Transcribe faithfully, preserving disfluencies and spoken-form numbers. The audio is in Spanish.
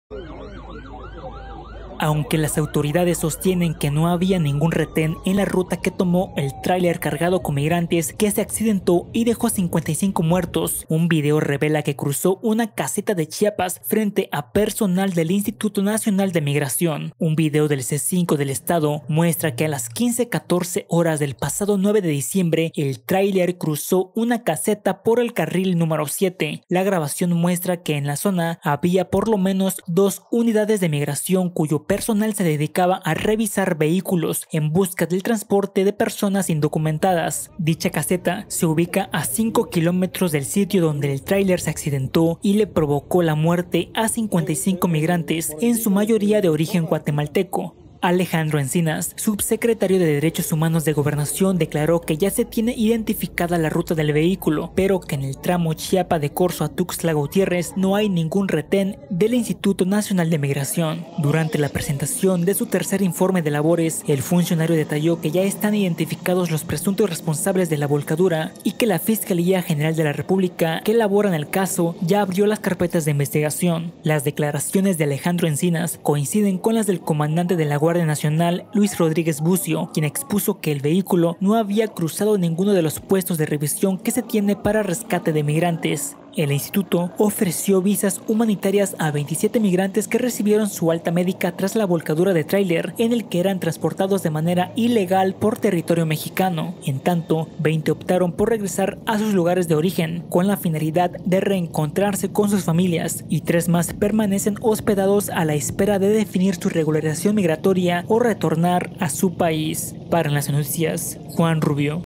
Aunque las autoridades sostienen que no había ningún retén en la ruta que tomó el tráiler cargado con migrantes que se accidentó y dejó cincuenta y cinco muertos, un video revela que cruzó una caseta de Chiapas frente a personal del Instituto Nacional de Migración. Un video del C cinco del estado muestra que a las quince catorce horas del pasado nueve de diciembre, el tráiler cruzó una caseta por el carril número siete. La grabación muestra que en la zona había por lo menos dos unidades de migración cuyo personal se dedicaba a revisar vehículos en busca del transporte de personas indocumentadas. Dicha caseta se ubica a cinco kilómetros del sitio donde el tráiler se accidentó y le provocó la muerte a cincuenta y cinco migrantes, en su mayoría de origen guatemalteco. Alejandro Encinas, subsecretario de Derechos Humanos de Gobernación, declaró que ya se tiene identificada la ruta del vehículo, pero que en el tramo Chiapa de Corzo a Tuxtla Gutiérrez no hay ningún retén del Instituto Nacional de Migración. Durante la presentación de su tercer informe de labores, el funcionario detalló que ya están identificados los presuntos responsables de la volcadura y que la Fiscalía General de la República, que elabora en el caso, ya abrió las carpetas de investigación. Las declaraciones de Alejandro Encinas coinciden con las del comandante de la Guardia Nacional, Luis Rodríguez Bucio, quien expuso que el vehículo no había cruzado ninguno de los puestos de revisión que se tiene para rescate de migrantes. El instituto ofreció visas humanitarias a veintisiete migrantes que recibieron su alta médica tras la volcadura de tráiler en el que eran transportados de manera ilegal por territorio mexicano. En tanto, veinte optaron por regresar a sus lugares de origen con la finalidad de reencontrarse con sus familias y tres más permanecen hospedados a la espera de definir su regularización migratoria o retornar a su país. Para las noticias, Juan Rubio.